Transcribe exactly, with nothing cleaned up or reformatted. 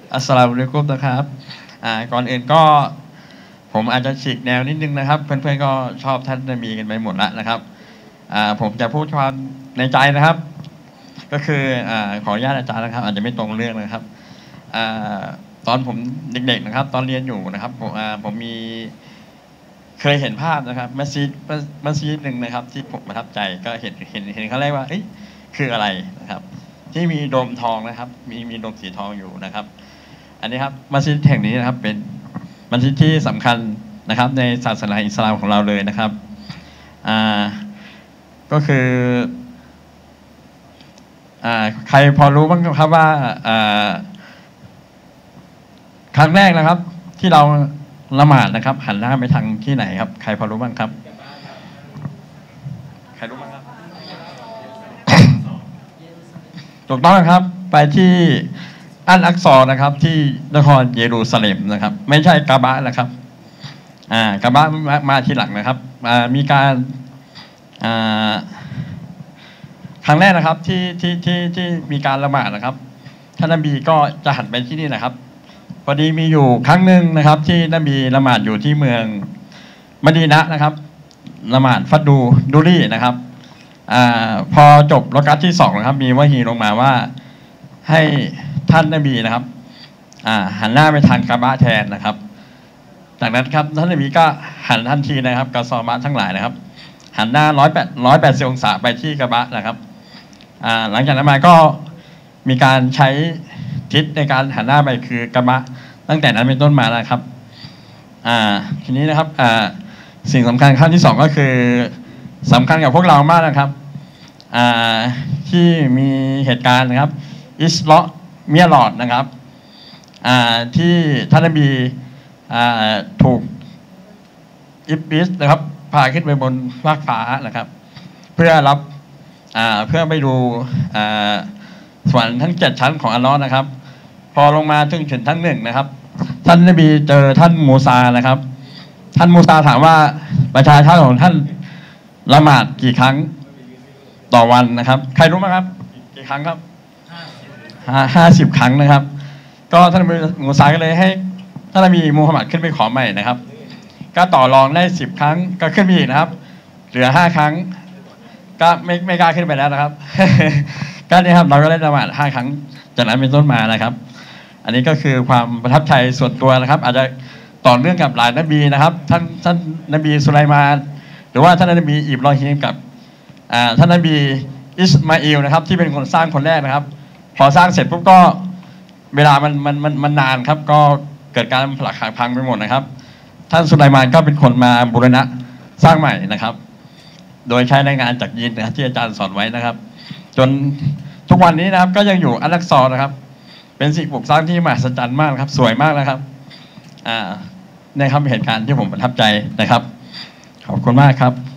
อัสสลามุอะลัยกุมนะครับอ่าก่อนอื่นก็ผมอาจจะฉีกแนวนิดนึงนะครับเพื่อนๆก็ชอบท่านนบีกันไปหมดแล้วนะครับอ่าผมจะพูดความในใจนะครับก็คืออ่าขออนุญาตอาจารย์นะครับอาจจะไม่ตรงเรื่องนะครับอ่าตอนผมเด็กๆนะครับตอนเรียนอยู่นะครับผมอ่าผมมีเคยเห็นภาพนะครับมัสยิดมัสยิดหนึ่งนะครับที่ผมประทับใจก็เห็นเห็นเห็นเขาเรียกว่าเอ้ยคืออะไรนะครับที่มีโดมทองนะครับมีมีโดมสีทองอยู่นะครับอันนี้ครับมัสยิดแห่งนี้นะครับเป็นมัสยิดที่สำคัญนะครับในศาสนาอิสลามของเราเลยนะครับอ่าก็คืออ่าใครพอรู้บ้างครับว่าอ่าครั้งแรกนะครับที่เราละหมาดนะครับหันหน้าไปทางที่ไหนครับใครพอรู้บ้างครับใครรู้บ้างครับ ถูกต้องครับไปที่อัลอักซอนะครับที่นครเยรูซาเล็มนะครับไม่ใช่กาบะนะครับอ่ากาบะมามาทีหลังนะครับอ่ามีการอ่าครั้งแรกนะครับที่ที่ที่ที่มีการละหมาดนะครับท่านนบีก็จะหันไปที่นี่นะครับพอดีมีอยู่ครั้งหนึ่งนะครับที่นบีละหมาดอยู่ที่เมืองมะดีนะห์นะครับละหมาดฟัดดูดูรี่นะครับอ่าพอจบรอกาตที่สองนะครับมีวะฮีลงมาว่าให้ท่านนบีนะครับอ่าหันหน้าไปทางกาบะแทนนะครับจากนั้นครับท่านนบีก็หันทันทีนะครับกะซอมะทั้งหลายนะครับหันหน้าร้อยแปดร้อยแปดสิบองศาไปที่กาบะนะครับอ่าหลังจากนั้นมาก็มีการใช้ทิศในการหันหน้าไปคือกาบะตั้งแต่นั้นเป็นต้นมาแล้วครับอ่าทีนี้นะครับอ่าสิ่งสำคัญขั้นที่สองก็คือสำคัญกับพวกเรามากนะครับอ่าที่มีเหตุการณ์นะครับอิสลาเมียรอดนะครับอ่าที่ท่านนบีอ่าถูกอิบลิสนะครับพาขึ้นไปบนฟากฟ้านะครับเพื่อรับอ่าเพื่อไปดูอ่าสวรรค์ทั้งเจ็ดชั้นของอัลลอฮ์นะครับพอลงมาถึงถึงทั้งหนึ่งนะครับท่านนบีเจอท่านมูซานะครับท่านมูซาถามว่าประชาชนของท่านละหมาดกี่ครั้งต่อวันนะครับใครรู้ไหมครับกี่ครั้งครับห้าสิบครั้งนะครับก็ท่านมูซาก็เลยให้ท่านนบีมูฮัมหมัดขึ้นไปขอใหม่นะครับก็ต่อรองได้สิบครั้งก็ขึ้นไปอีกนะครับเหลือห้าครั้งก็ไม่ไม่กล้าขึ้นไปแล้วนะครับ ก็นี่ครับเราก็ได้ละหมาดห้าครั้งจากนั้นเป็นต้นมานะครับอันนี้ก็คือความประทับใจส่วนตัวนะครับอาจจะต่อเนื่องกับหลายนบีนะครับท่านท่านนบีสุไลมานหรือว่าท่านนบีอิบรอฮีมกับท่านนบีอิสมาอิลนะครับที่เป็นคนสร้างคนแรกนะครับพอสร้างเสร็จปุ๊บก็เวลามันมันมันมันนานครับก็เกิดการผลักหักพังไปหมดนะครับท่านสุไลมานก็เป็นคนมาบูรณะสร้างใหม่นะครับโดยใช้แรงงานจากยินนะครับที่อาจารย์สอนไว้นะครับจนทุกวันนี้นะครับก็ยังอยู่อัลลักซอนะครับเป็นสิ่งปลูกสร้างที่มหัศจรรย์มากครับสวยมากนะครับอ่าในครับเหตุการณ์ที่ผมประทับใจนะครับขอบคุณมากครับ